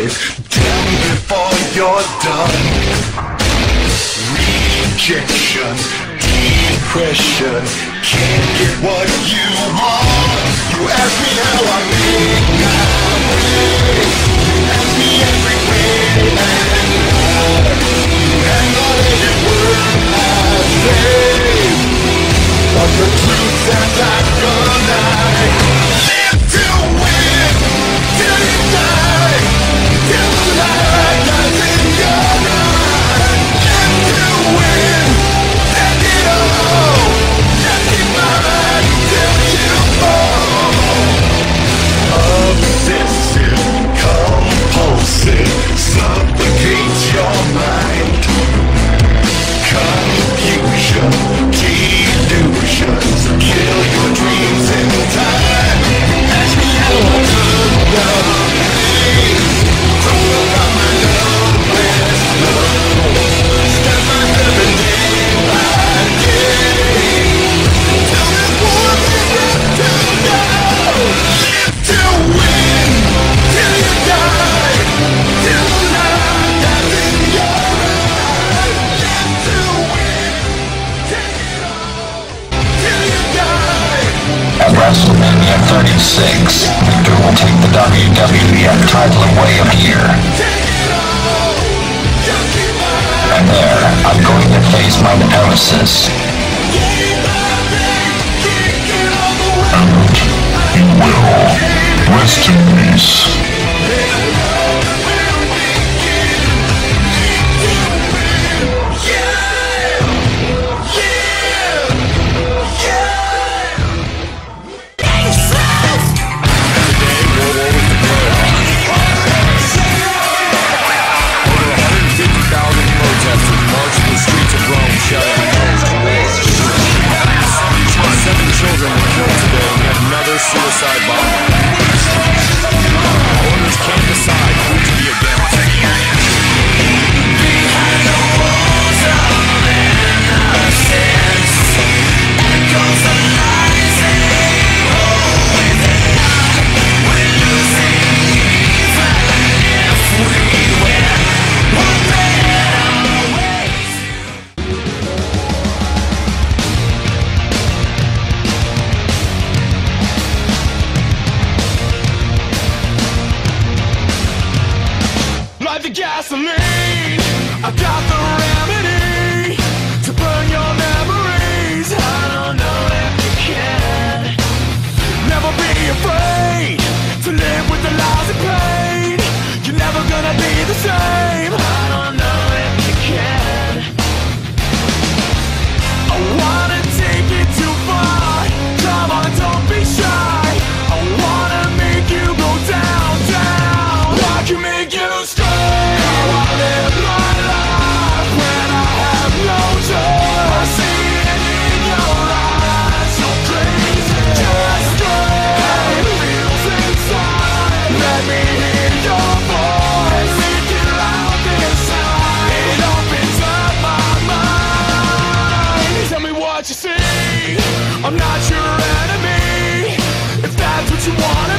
Down before you're done. Rejection, depression, can't get what you want. You ask me how I make my way. You ask me every way and night. You hang on every word I say. But the truth sounds like a lie. Live to win, till you die, till the light dies in your eyes. Live to win, take it all, just keep mine till you fall. Obsessive, compulsive, suffocates your mind. Confusion, delusions, kill your dreams in time. Ask me how I took the pain from my loveless love. Step my heaven day by day. Till there's one thing left to know. Live to win, till you die, till the light dies in your eyes. Live to win, take it all, till you die. At WrestleMania 36, Victor will take the WWF title away up here. And there, I'm going to face my nemesis. And you will rest in peace. Suicide bomber. Owners can't decide who to be against. Behind the walls of innocence echoes the lies they hold within. We're losing even if we win. We're better ways. Like the gasoline, I got the remedy to burn your memories. I don't know if you can. Never be afraid to live with the lies and pain. You're never gonna be the same. I don't know if you can. I wanna take it too far. Come on, don't be shy. I wanna make you go down, down. I can make you stay. I'm not your enemy, if that's what you want.